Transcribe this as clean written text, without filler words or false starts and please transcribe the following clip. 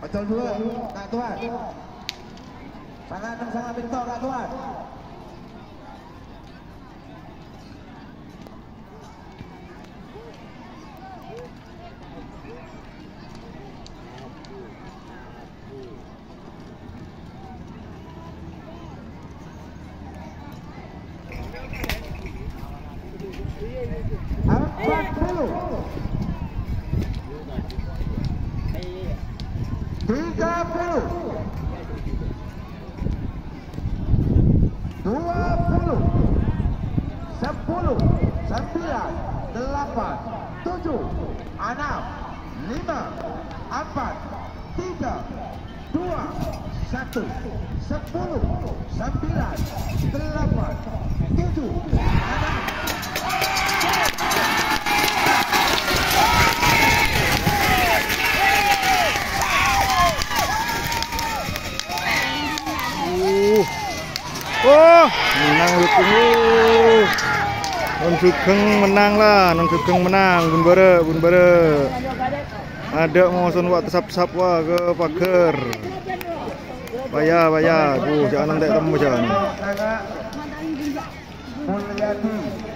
Ocol dua, Kak Tuan. Sangat pintar Kak Tuan. Empat puluh, 30, 20, 10, 9, 8, 7, 6, 5, 4, 3, 2, 1, 10, 9, 8, 7, 6. Oh, menang Lukung. Non Sugeng menang lah, Non Sugeng menang. Bun bare. Ada ngoson waktu sap wah ke pagar. Bayar. Jangan nanti temu jangan. Mulyadi